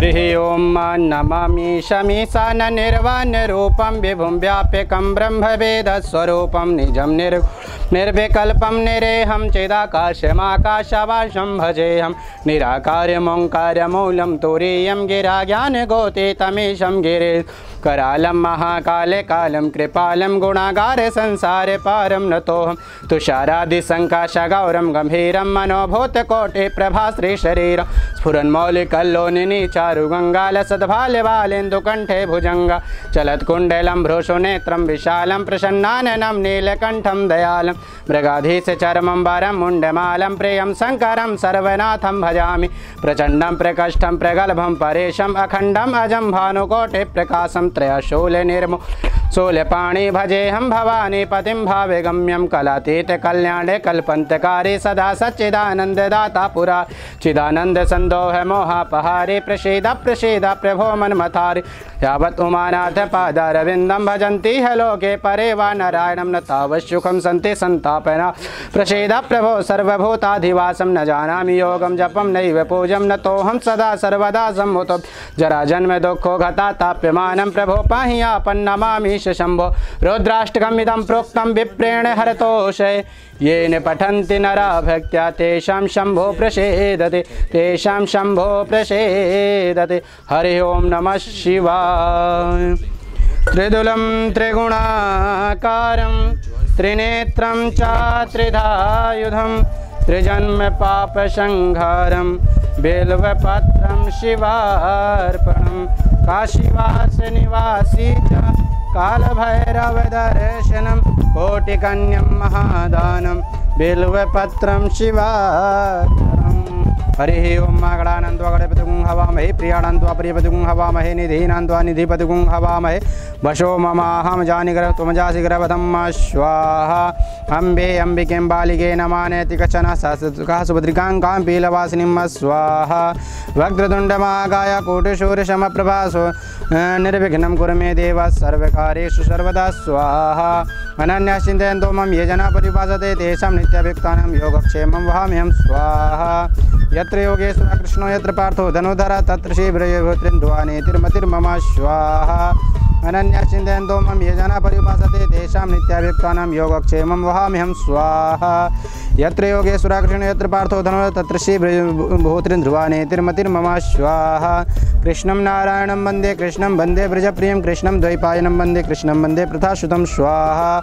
हरि ओम नमामि शमीशान निर्वाण रूपम विभुं व्याप्यकं ब्रह्मवेदस्वरूपं निजं निर्विकल्पं निरेहं चिदाकाशमाकाशवासं भजेऽहं निराकार्यमोङ्कारमूलं तुरीयं गिरा ज्ञानगोतीतमीशं गिरे करालं महाकाले कालं कृपालं गुणागार संसारे पारं नतोऽहं तुषारादिसङ्काशगौरं गम्भीरं मनोभूतकोटि प्रभाश्रीशरीरं स्फुरन्मौलिकल्लोनिनी चारुगङ्गालसद्भाल्यबालेन्दुकण्ठे भुजङ्गा चलत्कुण्डलं भ्रूषुनेत्रं विशालं प्रसन्नाननं नीलकण्ठं दयालं मृगाधीशचर्मं वरं मुण्डमालं प्रियं शङ्करं सर्वनाथं भजामि प्रचण्डं प्रकष्टं प्रगल्भं परेशम् अखण्डम् अजं भानुकोटिप्रकाशं त्रयशूलनिर्मूल शूलपाणि भजेऽहं भवानी पतिं भावगम्यं कलातीत कल्याणे कल्पन्तकारी सदा सच्चिदानन्ददाता पुरा चिदानन्द सन्दोह मोहापहारे प्रसीद प्रसीद प्रभो मन्मथारि यावत् उमानाथ पादारविन्दं भजन्ति ह लोके परे वा नारायणं न तावत् सन्ति सन्तापना प्रसीद प्रभो सर्वभूताधिवासं न जानामि योगं जपं नैव पूजं न तोऽहं सदा सर्वदा सम्मुतो जराजन्म दुःखो घता ताप्यमानं प्रभो पाहि आपन्नमामि शम्भो रुद्राष्टकमिदं प्रोक्तं विप्रेण हरतोषे येन पठन्ति नरा भक्त्या तेषां शम्भो प्रसीदते तेषां शम्भो प्रसीदते हरि ओं नमः शिवाय। त्रिदुलं त्रिगुणाकारं त्रिनेत्रं च त्रिधायुधं त्रिजन्म पापसंहारं बेल्वपत्रं शिवार्पणं काशीवासनिवासी च कालभैरवदर्शनं कोटिकन्यं महादानं बिल्वपत्रं शिवार्पणम्। हरिः ओं गणानन्त्वा गणपतिगुं हवामहे प्रियाणन्त्वा प्रियपतिगुं हवामहे निधीनान्त्वा निधिपतिगुं हवामहे वशो ममाहं जानिग्रह त्वमजासि ग्रवधं स्वाहा। अम्बे अम्बिकें बालिके नमानेति कचन सहस्रतुकः सुभद्रिकां पीलवासिनीं स्वाहा। वक्रतुण्डमहाकाय कोटिशूरशमप्रभासो निर्विघ्नं कुरु मे देव सर्वकार्येषु सर्वदा स्वाहा। अनन्यः चिन्तयन्तो मम ये जना परिभासते तेषां नित्यभियुक्तानां योगक्षेमं वहाम्यहं स्वाहा। यत्र योगेश्वरः कृष्णो यत्र पार्थो धनुधरः तत्र श्रीभृजभूत्रिन्द्वानेतिर्मतिर्मम स्वाहा। अनन्यः चिन्तयन्तो मम ये जना परिभासते तेषां नित्यभियुक्तानां योगक्षेमं वहाम्यहं स्वाहा। यत्र योगेश्वरः कृष्णो यत्र पार्थो धनुधरः तत्र श्रीभृजभूत्रिन्द्वानेतिर्मतिर्मम स्वाहा। कृष्णं नारायणं वन्दे कृष्णं वन्दे ब्रजप्रियं कृष्णं द्वैपायनं वन्दे कृष्णं वन्दे प्रथासुतं स्वाहा।